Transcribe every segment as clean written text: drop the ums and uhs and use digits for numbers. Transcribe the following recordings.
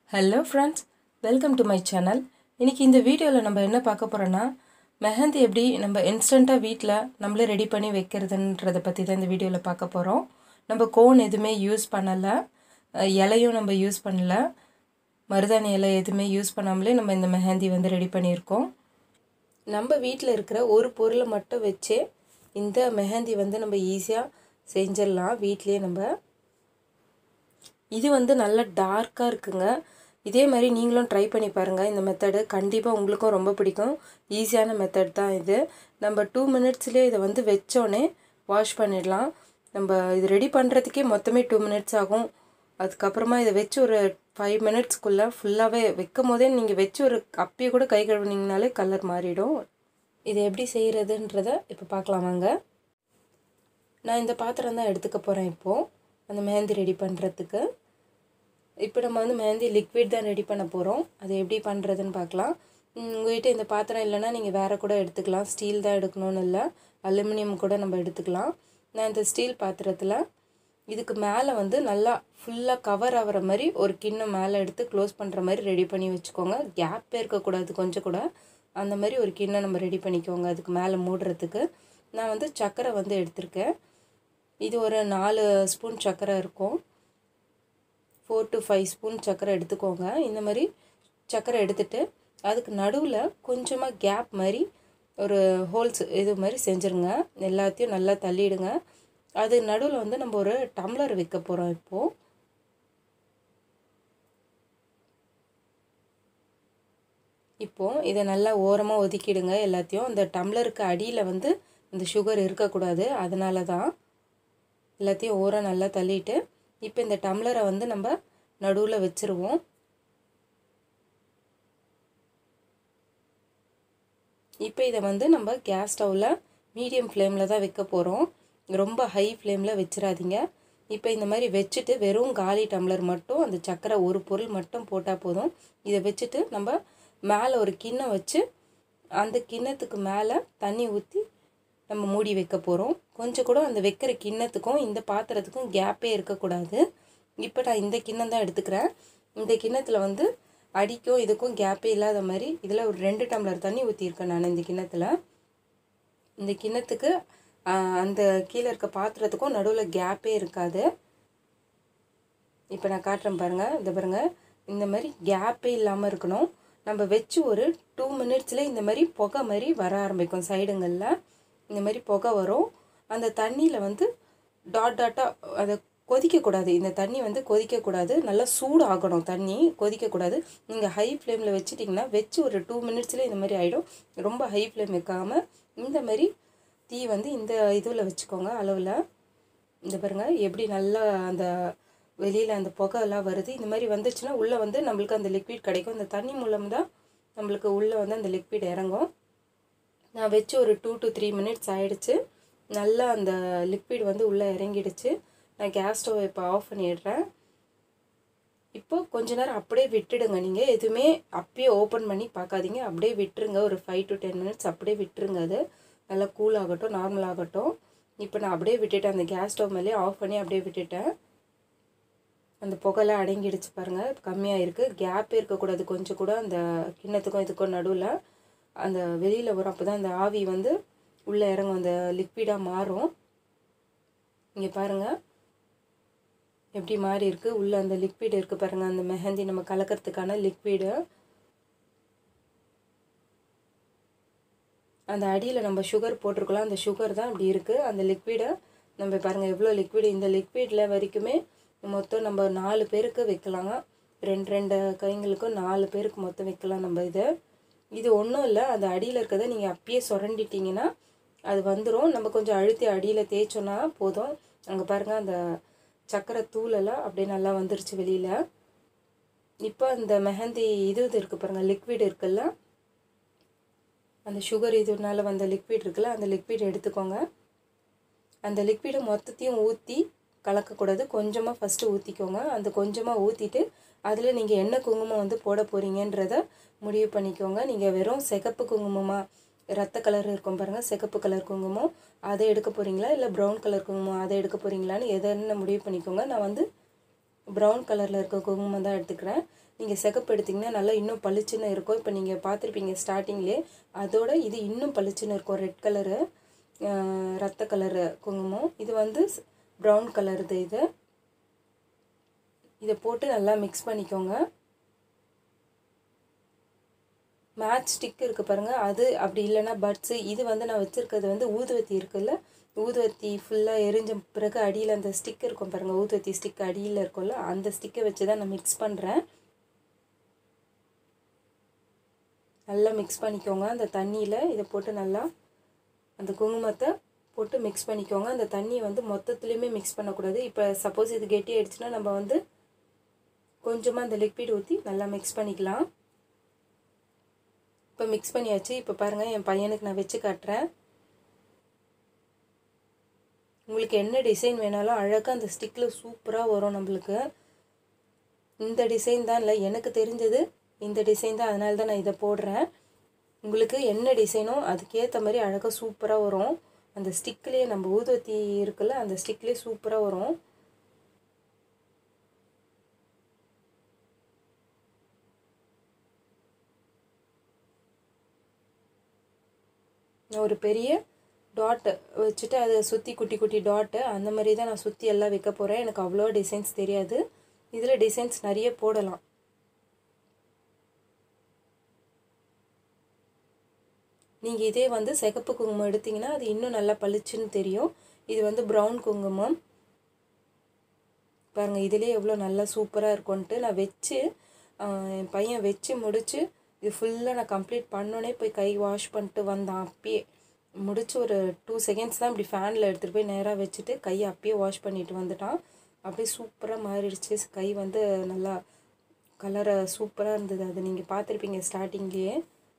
Hello friends, welcome to my channel. இன்னைக்கு இந்த வீடியோல நம்ம என்ன பார்க்க போறோம்னா mehendhi எப்படி நம்ம இன்ஸ்டன்ட்டா வீட்ல நம்மளே ரெடி பண்ணி வைக்கிறதுன்றத பத்தி தான் இந்த வீடியோல பார்க்க போறோம். நம்ம கோன் எதுமே யூஸ் பண்ணல, இலையும் நம்ம யூஸ் பண்ணல, மருதாணி இலை எதுமே யூஸ் பண்ணாமலே நம்ம இந்த mehendhi வந்து ரெடி பண்ணியிருக்கோம். நம்ம வீட்ல இருக்கிற ஒரு பொருளை மட்டும் வச்சே இந்த mehendhi வந்து நம்ம ஈஸியா செஞ்சிரலாம் வீட்லயே நம்ம. இது வந்து நல்ல டார்க்கா இருக்குங்க. இதே மாதிரி நீங்களும் ட்ரை பண்ணி பாருங்க. இந்த மெத்தட் கண்டிப்பா உங்களுக்கும் ரொம்ப பிடிக்கும். ஈஸியான மெத்தட் தான் இது. நம்ம 2 மினிட்ஸ்லயே இத வந்து வெச்சோனே வாஷ் பண்ணிடலாம். நம்ம இது ரெடி பண்றதுக்கே மொத்தமே 2 மினிட்ஸ் ஆகும். அதுக்கு அப்புறமா இத வெச்சு ஒரு 5 மினிட்ஸ்க்குள்ள ஃபுல்லாவே வைக்கும்போதே நீங்க வெச்சு ஒரு அப்பயே கூட கை கழுவுனீங்கனாலே கலர் மாறிடும். இது எப்படி செய்யறதுன்றத இப்ப பார்க்கலாம் வாங்க. நான் இந்த பாத்திரம் தான் எடுத்துக்க போறேன் இப்போ. அந்த mehendhi ரெடி பண்றதுக்கு. இப்போ நம்ம வந்து mehendhi லிக்விட் தான் ரெடி பண்ண போறோம். அது எப்படி பண்றதுன்னு பார்க்கலாம். உங்ககிட்ட இந்த பாத்திரம் இல்லனா நீங்க வேற கூட எடுத்துக்கலாம். ஸ்டீல் தான் எடுக்கணும்னு இல்ல. அலுமினியம் கூட நம்ம எடுத்துக்கலாம். நான் இந்த ஸ்டீல் பாத்திரத்துல இதுக்கு மேல வந்து நல்லா ஃபுல்லா கவர் ஆவற மாதிரி ஒரு கிண்ணம் மேல எடுத்து க்ளோஸ் பண்ற மாதிரி ரெடி பண்ணி வெச்சுக்கோங்க. கேப் இருக்க கூடாது கொஞ்சம் கூட. அந்த மாதிரி ஒரு கிண்ணம் நம்ம ரெடி பண்ணிக்கோங்க அதுக்கு மேல மூடுறதுக்கு. நான் வந்து சக்கரை வந்து எடுத்துர்க்கேன். இது ஒரு 4 ஸ்பூன் சக்கரை இருக்கும். 4 to 5 ஸ்பூன் சக்கரை எடுத்துக்கோங்க. இந்த மாதிரி சக்கரை எடுத்துட்டு அதுக்கு நடுவுல கொஞ்சமா கேப் மாதிரி ஒரு ஹோல்ஸ் இது மாதிரி செஞ்சிருங்க. எல்லாத்தையும் நல்லா தள்ளிடுங்க. அது நடுவுல வந்து நம்ம ஒரு டம்ளர் வைக்க போறோம் இப்போ. இப்போ இத நல்லா ஓரமா ஒதுக்கிடுங்க எல்லாத்தையும். அந்த டம்ளருக்கு அடியில வந்து இந்த சுகர் இருக்க கூடாது. அதனால தான் எல்லாத்தையும் ஓரம் நல்லா தள்ளிட்டு இப்போ இந்த டம்ளரை வந்து நம்ம நடுவுல வெச்சிருவோம். இப்போ இத வந்து நம்ம கேஸ் ஸ்டவ்ல மீடியம் ஃப்ளேம்ல தான் வைக்க போறோம். ரொம்ப ஹை ஃப்ளேம்ல வெச்சிராதீங்க. இப்போ இந்த மாதிரி வெச்சிட்டு வெறும் காலி டம்ளர் மட்டும் அந்த சக்கரை ஒரு பொருள் மட்டும் போட்டா போதும். இத வெச்சிட்டு நம்ம மேல ஒரு கிண்ணம் வச்சு அந்த கிண்ணத்துக்கு மேல தண்ணி ஊத்தி நம்ம மூடி வைக்க போறோம். கொஞ்சம் கூட அந்த வைக்கிற கிண்ணத்துக்கும் இந்த பாத்திரத்துக்கும் கேப்பே இருக்க கூடாது. இப்போ நான் இந்த கிண்ணம் தான் எடுத்துக்கிறேன். இந்த கிண்ணத்துல வந்து அடிக்கும் இதுக்கும் கேப்பே இல்லாத மாதிரி இதுல ஒரு 2 டம்ளர் தண்ணி ஊத்தி இருக்கேன் நான் இந்த கிண்ணத்துல. இந்த கிண்ணத்துக்கு அந்த கீழ இருக்க பாத்திரத்துக்கும் நடுவுல கேப்பே இருக்காது. இப்போ நான் காட்றேன் பாருங்க. இத பாருங்க. இந்த மாதிரி கேப்பே இல்லாம இருக்கணும். நம்ம வெச்சு ஒரு 2 மினிட்ஸ்ல இந்த மாதிரி புகை மாதிரி வர ஆரம்பிக்கும் சைடுங்கள்ல. இந்த மாதிரி புகை வரும். அந்த தண்ணியில வந்து டாட்டா அத கொதிக்க கூடாது. இந்த தண்ணி வந்து கொதிக்க கூடாது. நல்லா சூடு ஆகணும் தண்ணி. கொதிக்க கூடாது. நீங்க ஹை ஃப்ளேம்ல வெச்சிட்டீங்கன்னா வெச்சு ஒரு 2 மினிட்ஸ்ல இந்த மாதிரி ஆயிடும். ரொம்ப ஹை ஃப்ளேம் வைக்காம இந்த மாதிரி தீ வந்து இந்த இதுல வெச்சுக்கோங்க அளவுல. இந்த பாருங்க எப்படி நல்லா அந்த வெளியில அந்த புகை எல்லாம் வருது. இந்த மாதிரி வந்துச்சுன்னா உள்ள வந்து நமக்கு அந்த லிக்விட் கிடைக்கும். அந்த தண்ணி மூலமா தான் நமக்கு உள்ள வந்து அந்த லிக்விட் இறங்கும். நான் வெச்சு ஒரு 2 to 3 மினிட்ஸ் ஆயிடுச்சு. நல்லா அந்த லிக்விட் வந்து உள்ள இறங்கிடுச்சு. நான் கேஸ் ஸ்டவ் இப்போ ஆஃப் பண்ணிடுறேன். இப்போ கொஞ்ச நேரம் அப்படியே விட்டுடுங்க. நீங்க எதுவுமே அப்படியே ஓபன் பண்ணி பார்க்காதீங்க. அப்படியே விட்டுருங்க. ஒரு 5 to 10 மினிட்ஸ் அப்படியே விட்டுருங்க. அது நல்லா கூல் ஆகட்டும், நார்மல் ஆகட்டும். இப்போ நான் அப்படியே விட்டுட்டேன். அந்த கேஸ் ஸ்டவ் மேலே ஆஃப் பண்ணி அப்படியே விட்டுட்டேன். அந்த புகைலாம் அடங்கிடுச்சு பாருங்க. கம்மியா இருக்கு. கேப் இருக்க கூடாது கொஞ்சம் கூட அந்த கிண்ணத்துக்கும் இதுக்கும் நடுவுல. அந்த வெளியில வரும். அப்பதான் அந்த ஆவி வந்து உள்ள இறங்கும். அந்த லிக்விடா மாறும். இங்க பாருங்க. எப்படி மாறி இருக்கு. உள்ள அந்த லிக்விட் இருக்கு பாருங்க. அந்த mehendhi நம்ம கலக்கிறதுக்கான லிக்விட். அந்த அடியில நம்ம சுகர் போட்டுருக்கலாம். அந்த சுகர் தான் அப்படி இருக்கு. அந்த லிக்விட நம்ம பாருங்க எவ்வளவு லிக்விட். இந்த லிக்விட்ல வரைக்குமே மொத்தம் நம்ம 4 பேருக்கு வைக்கலாம். 2 கைங்களுக்கு 4 பேருக்கு மொத்தம் வைக்கலாம் நம்ம இது. இது ஒண்ணும் இல்ல. அந்த அடியில இருக்கத நீங்க அப்படியே சுரண்டிட்டீங்கன்னா அது வந்துரும். நம்ம கொஞ்சம் அழுத்தி அடியில தேய்ச்சோம்னா போதும். அங்க பாருங்க அந்த சக்கரை தூள் எல்லாம் அப்படியே நல்லா வந்துருச்சு வெளியில. இப்போ அந்த mehendhi இது இருக்கு பாருங்க லிக்விட் இருக்குல்ல. அந்த சுகர் இதுனால வந்த லிக்விட் இருக்குல்ல. அந்த லிக்விட் எடுத்துக்கோங்க. அந்த லிக்விட மொத்தத்தையும் ஊத்தி கலக்க கூடாது. கொஞ்சமா ஃபர்ஸ்ட் ஊத்திக்கோங்க. அந்த கொஞ்சமா ஊத்திட்டு அதுல நீங்க என்ன குங்குமம் வந்து போட போறீங்கன்றத முடிவு பண்ணிக்கோங்க. நீங்க வெறும் சிகப்பு குங்குமமா ரத்த கலர் இருக்கும் பாருங்க. சிகப்பு கலர் குங்குமம் அதை எடுக்க போறீங்களா இல்ல பிரவுன் கலர் குங்குமம் அதை எடுக்க போறீங்களான்னு எதன்னு முடிவு பண்ணிக்கோங்க. நான் வந்து ப்ரௌன் கலரில் இருக்க குங்குமம் தான் எடுத்துக்கிறேன். நீங்கள் சிகப்பு எடுத்திங்கன்னா நல்லா இன்னும் பளிச்சுன்னு இருக்கும். இப்போ நீங்கள் பார்த்துருப்பீங்க ஸ்டார்டிங்லேயே, அதோட இது இன்னும் பளிச்சுன்னு இருக்கும். ரெட் கலரு ரத்த கலரு குங்குமம். இது வந்து ப்ரௌன் கலருது. இதை போட்டு நல்லா மிக்ஸ் பண்ணிக்கோங்க. மேட்ச் ஸ்டிக் இருக்குது பாருங்கள், அது அப்படி இல்லைன்னா பட்ஸு. இது வந்து நான் வச்சுருக்கிறது வந்து ஊதுவத்தி இருக்குல்ல, ஊதுவத்தி ஃபுல்லாக எரிஞ்ச பிறகு அடியில் அந்த ஸ்டிக் இருக்கும் பாருங்கள், ஊதுவத்தி ஸ்டிக் அடியில் இருக்கும்ல, அந்த ஸ்டிக்கை வச்சு தான் நான் மிக்ஸ் பண்ணுறேன். நல்லா மிக்ஸ் பண்ணிக்கோங்க. அந்த தண்ணியில் இதை போட்டு நல்லா அந்த குங்குமத்தை போட்டு மிக்ஸ் பண்ணிக்கோங்க. அந்த தண்ணியை வந்து மொத்தத்துலேயுமே மிக்ஸ் பண்ணக்கூடாது. இப்போ சப்போஸ் இது கெட்டி ஆயிடுச்சுன்னா நம்ம வந்து கொஞ்சமாக அந்த லிக்விட் ஊற்றி நல்லா மிக்ஸ் பண்ணிக்கலாம். இப்போ மிக்ஸ் பண்ணியாச்சு. இப்போ பாருங்கள், என் பையனுக்கு நான் வச்சு காட்டுறேன். உங்களுக்கு என்ன டிசைன் வேணாலும் அழகாக அந்த ஸ்டிக்கில் சூப்பராக வரும் நம்மளுக்கு. இந்த டிசைன் தான் இல்லை, எனக்கு தெரிஞ்சது இந்த டிசைன் தான், அதனால தான் நான் இதை போடுறேன். உங்களுக்கு என்ன டிசைனோ அதுக்கேற்ற மாதிரி அழகாக சூப்பராக வரும். அந்த ஸ்டிக்லேயே நம்ம ஊதுவத்தி இருக்குல்ல, அந்த ஸ்டிக்லேயே சூப்பராக வரும். நான் ஒரு பெரிய டாட்டு வச்சுட்டு அதை சுற்றி குட்டி குட்டி டாட்டு அந்த மாதிரி தான் நான் சுற்றி எல்லாம் வைக்க போகிறேன். எனக்கு அவ்வளோ டிசைன்ஸ் தெரியாது. இதில் டிசைன்ஸ் நிறைய போடலாம். நீங்கள் இதே வந்து சிகப்பு குங்குமம் எடுத்திங்கன்னா அது இன்னும் நல்லா பளிச்சுன்னு தெரியும். இது வந்து ப்ரௌன் குங்குமம் பாருங்கள், இதிலே எவ்வளோ நல்லா சூப்பராக இருக்கும்ன்ட்டு நான் வச்சு என் பையன் வச்சு முடித்து இது ஃபுல்லாக நான் கம்ப்ளீட் பண்ணோன்னே போய் கை வாஷ் பண்ணிட்டு வந்தான். அப்பயே முடிச்சு ஒரு 2 செகண்ட்ஸ் தான் இப்படி ஃபேனில் எடுத்துகிட்டு போய் நேராக வச்சுட்டு கையை அப்பயே வாஷ் பண்ணிட்டு வந்துட்டான். அப்படியே சூப்பராக மாறிடுச்சு. கை வந்து நல்லா கலரை சூப்பராக இருந்தது. அது நீங்கள் பார்த்துருப்பீங்க ஸ்டார்டிங்லேயே.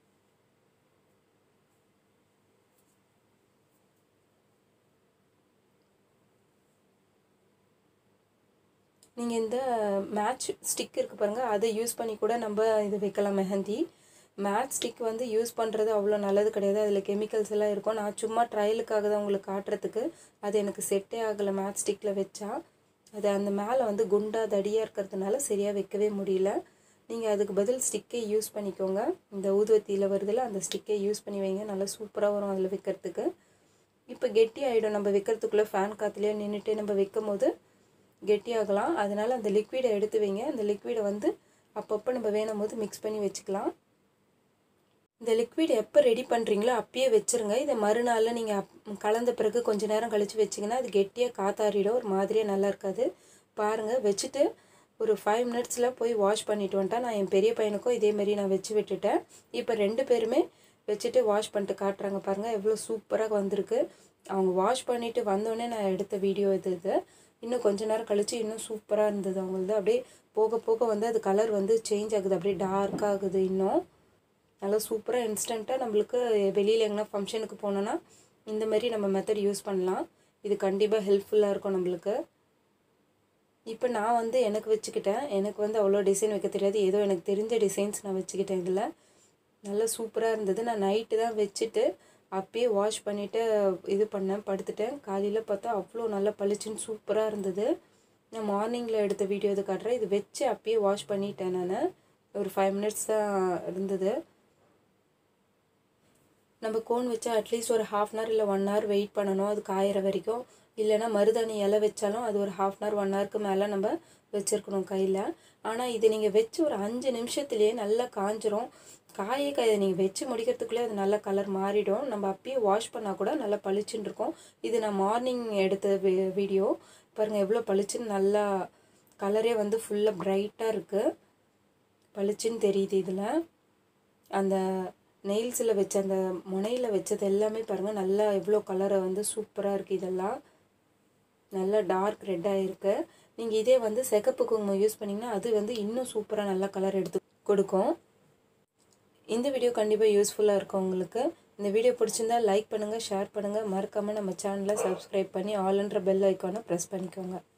நீங்கள் இந்த மேட்ச் ஸ்டிக் இருக்குது பாருங்கள், அதை யூஸ் பண்ணி கூட நம்ம இது வைக்கலாம் மெஹந்தி. மேட்ச் ஸ்டிக் வந்து யூஸ் பண்ணுறது அவ்வளோ நல்லது கிடையாது. அதில் கெமிக்கல்ஸ் எல்லாம் இருக்கும். நான் சும்மா ட்ரையலுக்காக தான் உங்களுக்கு காட்டுறதுக்கு. அது எனக்கு செட்டே ஆகலை மேட்ச் ஸ்டிக்கில் வச்சா. அது அந்த மேலே வந்து குண்டா தடியாக இருக்கிறதுனால சரியாக வைக்கவே முடியல. நீங்கள் அதுக்கு பதில் ஸ்டிக்கே யூஸ் பண்ணிக்கோங்க. இந்த ஊதுவத்தியில் வருதில்ல, அந்த ஸ்டிக்கே யூஸ் பண்ணி வைங்க, நல்லா சூப்பராக வரும் அதில் வைக்கிறதுக்கு. இப்போ கெட்டி ஆகிடும். நம்ம வைக்கிறதுக்குள்ளே ஃபேன் காற்றுலேயே நின்றுட்டு நம்ம வைக்கும் போது கெட்டியாகலாம். அதனால் அந்த லிக்விடை எடுத்து வைங்க. அந்த லிக்விடை வந்து அப்பப்போ நம்ம வேணும் போது மிக்ஸ் பண்ணி வச்சுக்கலாம். இந்த லிக்விட் எப்போ ரெடி பண்ணுறீங்களோ அப்பயே வச்சுருங்க. இதை மறுநாள் நீங்கள் கலந்த பிறகு கொஞ்சம் நேரம் கழித்து வச்சிங்கன்னா அது கெட்டியாக காத்தாறிடும், ஒரு மாதிரியாக நல்லா இருக்காது. பாருங்கள், வச்சுட்டு ஒரு 5 மினிட்ஸில் போய் வாஷ் பண்ணிட்டு வந்துட்டேன். நான் என் பெரிய பையனுக்கும் இதேமாரி நான் வச்சு விட்டுட்டேன். இப்போ 2 பேருமே வச்சுட்டு வாஷ் பண்ணிட்டு காட்டுறாங்க பாருங்கள், எவ்வளோ சூப்பராக வந்திருக்கு. அவங்க வாஷ் பண்ணிவிட்டு வந்தோடனே நான் எடுத்த வீடியோ இது. இன்னும் கொஞ்ச நேரம் கழித்து இன்னும் சூப்பராக இருந்தது அவங்களது. அப்படியே போக போக வந்து அது கலர் வந்து சேஞ்ச் ஆகுது, அப்படியே டார்க்காக ஆகுது. இன்னும் நல்லா சூப்பராக இன்ஸ்டண்ட்டாக நம்மளுக்கு வெளியில் எங்கன்னா ஃபங்க்ஷனுக்கு போனோன்னா இந்த மாதிரி நம்ம மெத்தட் யூஸ் பண்ணலாம். இது கண்டிப்பாக ஹெல்ப்ஃபுல்லாக இருக்கும் நம்மளுக்கு. இப்போ நான் வந்து எனக்கு வச்சுக்கிட்டேன். எனக்கு வந்து அவ்வளோ டிசைன் வைக்க தெரியாது, ஏதோ எனக்கு தெரிஞ்ச டிசைன்ஸ் நான் வச்சுக்கிட்டேன். இதில் நல்லா சூப்பராக இருந்தது. நான் நைட்டு தான் வச்சுட்டு அப்பயே வாஷ் பண்ணிவிட்டு இது பண்ணேன், படுத்துட்டேன். காலையில் பார்த்தா அவ்வளோ நல்லா பளிச்சுன்னு சூப்பராக இருந்தது. நான் மார்னிங்கில் எடுத்த வீடியோ இது காட்டுறேன். இது வச்சு அப்பயே வாஷ் பண்ணிட்டேன். நான் ஒரு 5 மினிட்ஸ் தான் இருந்தது. நம்ம கோன் வச்சா அட்லீஸ்ட் ஒரு 1/2 hour இல்லை 1 hour வெயிட் பண்ணணும் அது காயிற வரைக்கும். இல்லைனா மருதாணி இலை வச்சாலும் அது ஒரு 1/2 hour 1 hourக்கு மேலே நம்ம வச்சுருக்கணும் கையில். ஆனால் இது நீங்கள் வச்சு ஒரு 5 நிமிஷத்துலேயே நல்லா காஞ்சிரும். காயை நீங்கள் வச்சு முடிக்கிறதுக்குள்ளே அது நல்லா கலர் மாறிடும். நம்ம அப்பயே வாஷ் பண்ணால் கூட நல்லா பளிச்சுன்னு இருக்கும். இது நான் மார்னிங் எடுத்த வீடியோ பாருங்கள், எவ்வளோ பளிச்சுன்னு நல்லா கலரே வந்து ஃபுல்லாக ப்ரைட்டாக இருக்குது, பளிச்சுன்னு தெரியுது. இதில் அந்த நெயில்ஸில் வச்ச அந்த முனையில் வச்சது எல்லாமே பாருங்கள் நல்லா எவ்வளோ கலரை வந்து சூப்பராக இருக்குது. இதெல்லாம் நல்லா டார்க் ரெட்டாக இருக்குது. நீங்கள் இதே வந்து சிகப்பு குங்குமம் யூஸ் பண்ணிங்கன்னா அது வந்து இன்னும் சூப்பராக நல்லா கலர் எடுத்து கொடுக்கும். இந்த வீடியோ கண்டிப்பாக யூஸ்ஃபுல்லாக இருக்கும் உங்களுக்கு. இந்த வீடியோ பிடிச்சிருந்தால் லைக் பண்ணுங்கள், ஷேர் பண்ணுங்கள், மறக்காமல் நம்ம சேனலை சப்ஸ்கிரைப் பண்ணி ஆல்ன்ற பெல் ஐக்கானை ப்ரெஸ் பண்ணிக்கோங்க.